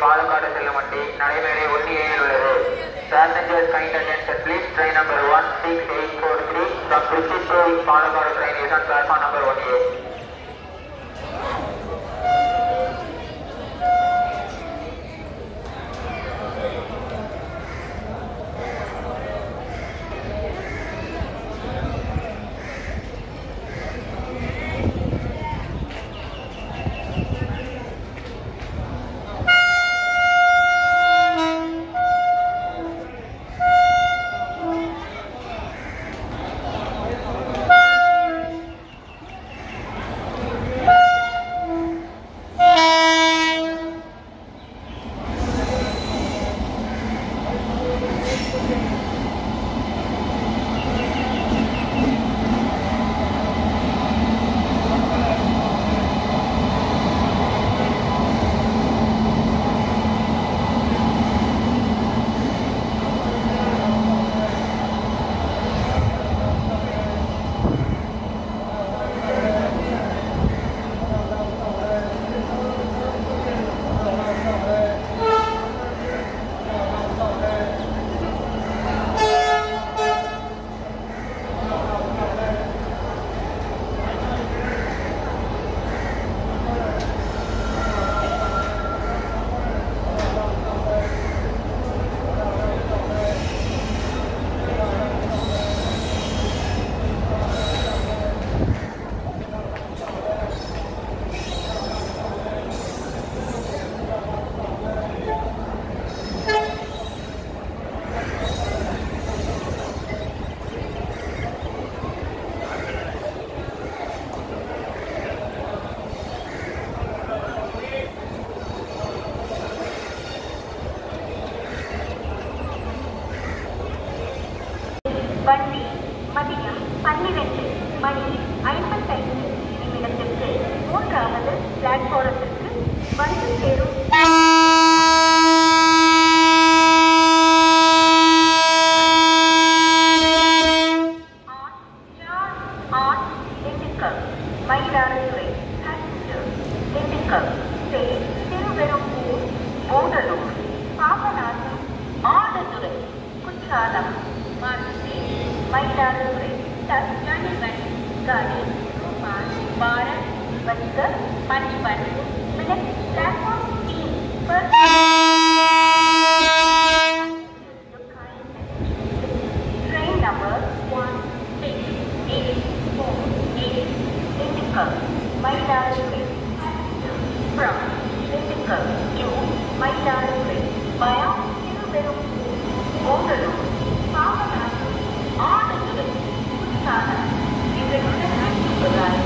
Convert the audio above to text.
பாலக்காடு செல்லும் வண்டி நடைமேடை 1A உள்ளது. Passengers kind attention please. Train number 16843 from Trichy to Palakkad train is on platform number 1A. வண்டி மதியம் 12 மணி 55 நிமிடத்திற்கு 3வது பிளாட்பாரத்திற்கு வந்து சேரும். மயிலாடுதுறை பேசஞ்சர் திண்டுக்கல் திருவெரும்பூர் ஓடலூர் பாபநாசம் ஆடுதுறை குற்றாலம் மார்சி மயிலாடுதுறை தனிவன் गाड़ी बारह बजकर 55 मिनट प्लेटफॉर्म 3 पर train number 16848 Dindigul Mayiladuthurai from Dindigul to Mayiladuthurai via Thiruvenur Odalur Pavanathu Aduthai Kuttalam இவர்களுடன் அனுப்புகிறார்.